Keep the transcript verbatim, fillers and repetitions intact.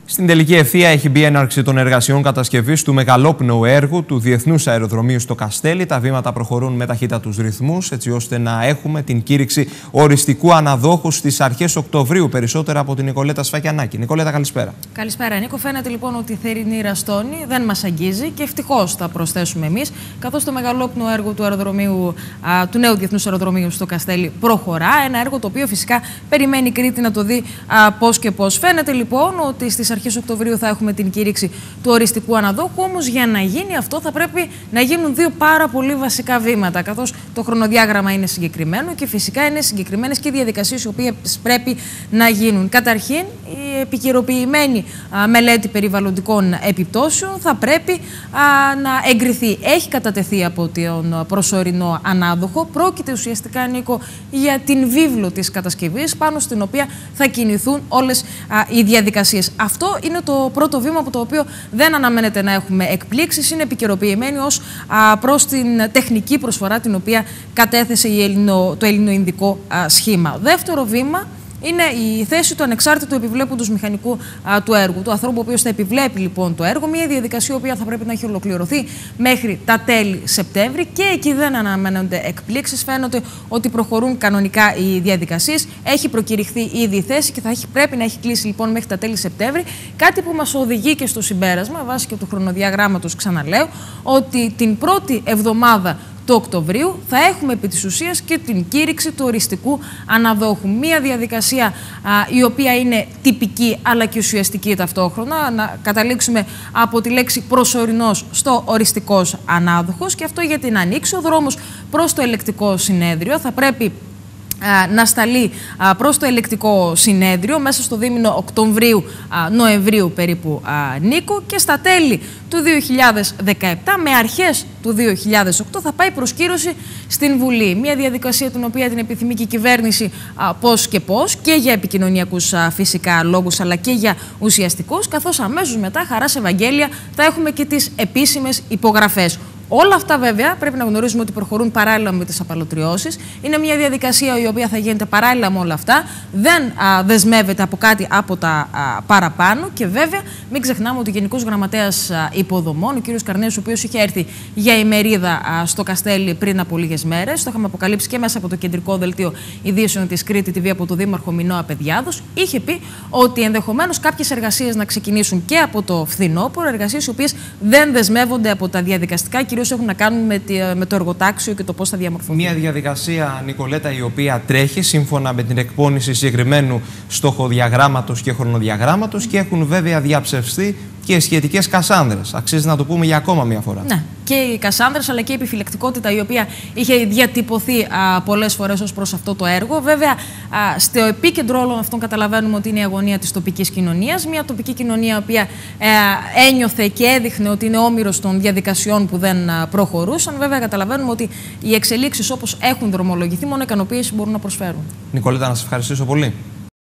Στην τελική ευθεία έχει μπει έναρξη των εργασιών κατασκευής του μεγαλόπνοου έργου του Διεθνούς Αεροδρομίου στο Καστέλι. Τα βήματα προχωρούν με ταχύτατους ρυθμούς, έτσι ώστε να έχουμε την κήρυξη οριστικού αναδόχου στις αρχές Οκτωβρίου. Περισσότερα από την Νικολέτα Σφακιανάκη. Νικολέτα, καλησπέρα. Καλησπέρα, Νίκο. Φαίνεται λοιπόν ότι η θερινή ραστόνη δεν μας αγγίζει και ευτυχώς θα προσθέσουμε εμείς, καθώς το μεγαλόπνοο έργο του, αεροδρομίου, α, του νέου Διεθνούς Αεροδρομίου στο Καστέλι προχωρά. Ένα έργο το οποίο φυσικά περιμένει η Κρήτη να το δει πώς και πώς. Φαίνεται λοιπόν ότι στις αρχές Οκτωβρίου θα έχουμε την κήρυξη του οριστικού αναδόχου. Όμως για να γίνει αυτό θα πρέπει να γίνουν δύο πάρα πολύ βασικά βήματα, καθώς το χρονοδιάγραμμα είναι συγκεκριμένο και φυσικά είναι συγκεκριμένες και οι διαδικασίες οι οποίες πρέπει να γίνουν. Καταρχήν, η επικαιροποιημένη α, μελέτη περιβαλλοντικών επιπτώσεων θα πρέπει α, να εγκριθεί. Έχει κατατεθεί από τον προσωρινό ανάδοχο. Πρόκειται ουσιαστικά, Νίκο, για την βίβλο της κατασκευής, πάνω στην οποία θα κινηθούν όλες α, οι διαδικασίες. Αυτό είναι το πρώτο βήμα από το οποίο δεν αναμένεται να έχουμε εκπλήξεις. Είναι επικαιροποιημένη ως α, προς την τεχνική προσφορά την οποία κατέθεσε η Ελληνο, το ελληνοϊνδικό α, σχήμα. Δεύτερο βήμα είναι η θέση του ανεξάρτητου επιβλέποντος μηχανικού α, του έργου, του ανθρώπου ο οποίος θα επιβλέπει λοιπόν το έργο, μια διαδικασία η οποία θα πρέπει να έχει ολοκληρωθεί μέχρι τα τέλη Σεπτέμβρη και εκεί δεν αναμένονται εκπλήξεις. Φαίνεται ότι προχωρούν κανονικά οι διαδικασίες. Έχει προκηρυχθεί ήδη η θέση και θα έχει, πρέπει να έχει κλείσει λοιπόν μέχρι τα τέλη Σεπτέμβρη. Κάτι που μας οδηγεί και στο συμπέρασμα, βάσει και του χρονοδιαγράμματος, ξαναλέω, ότι την πρώτη εβδομάδα του Οκτωβρίου θα έχουμε επί της ουσίας και την κήρυξη του οριστικού αναδόχου. Μία διαδικασία α, η οποία είναι τυπική αλλά και ουσιαστική ταυτόχρονα. Να καταλήξουμε από τη λέξη προσωρινός στο οριστικός ανάδοχος, και αυτό γιατί να ανοίξει ο δρόμος προς το ελεκτικό συνέδριο. Θα πρέπει να σταλεί προς το ελεκτικό συνέδριο μέσα στο δίμηνο Οκτωβρίου-Νοεμβρίου περίπου, Νίκο, και στα τέλη του δύο χιλιάδες δεκαεπτά με αρχές του δύο χιλιάδες οκτώ θα πάει προσκύρωση στην Βουλή. Μια διαδικασία την οποία την επιθυμεί και η κυβέρνηση πώς και πώς, και για επικοινωνιακούς φυσικά λόγους αλλά και για ουσιαστικούς, καθώς αμέσως μετά, χαράς Ευαγγέλια, θα έχουμε και τις επίσημες υπογραφές. Όλα αυτά βέβαια πρέπει να γνωρίζουμε ότι προχωρούν παράλληλα με τις απαλωτριώσεις. Είναι μια διαδικασία η οποία θα γίνεται παράλληλα με όλα αυτά. Δεν α, δεσμεύεται από κάτι από τα α, παραπάνω. Και βέβαια μην ξεχνάμε ότι ο Γενικός Γραμματέας α, Υποδομών, ο κ. Καρνέος, ο οποίος είχε έρθει για ημερίδα α, στο Καστέλι πριν από λίγες μέρες, το είχαμε αποκαλύψει και μέσα από το κεντρικό δελτίο ειδήσεων της Κρήτη τι βι από τον Δήμαρχο Μινώα Παιδιάδος, είχε πει ότι ενδεχομένως κάποιες εργασίες να ξεκινήσουν και από το φθινόπωρο, εργασίες οι οποίες δεν δεσμεύονται από τα διαδικαστικά, έχουν να κάνουν με, τη, με το εργοτάξιο και το πώς θα διαμορφωθεί. Μια διαδικασία, Νικολέτα, η οποία τρέχει σύμφωνα με την εκπόνηση συγκεκριμένου στοχοδιαγράμματος και χρονοδιαγράμματος, και έχουν βέβαια διαψευστεί και οι σχετικές κασάνδρες. Αξίζει να το πούμε για ακόμα μια φορά. Ναι, και οι κασάνδρες αλλά και η επιφυλακτικότητα η οποία είχε διατυπωθεί α, πολλές φορές ως προς αυτό το έργο. Βέβαια, α, στο επίκεντρο όλων αυτών καταλαβαίνουμε ότι είναι η αγωνία της τοπικής κοινωνίας. Μια τοπική κοινωνία η οποία α, ένιωθε και έδειχνε ότι είναι όμηρος των διαδικασιών που δεν α, προχωρούσαν. Βέβαια, καταλαβαίνουμε ότι οι εξελίξεις όπως έχουν δρομολογηθεί μόνο ικανοποίηση μπορούν να προσφέρουν. Νικολέτα, να σας ευχαριστήσω πολύ.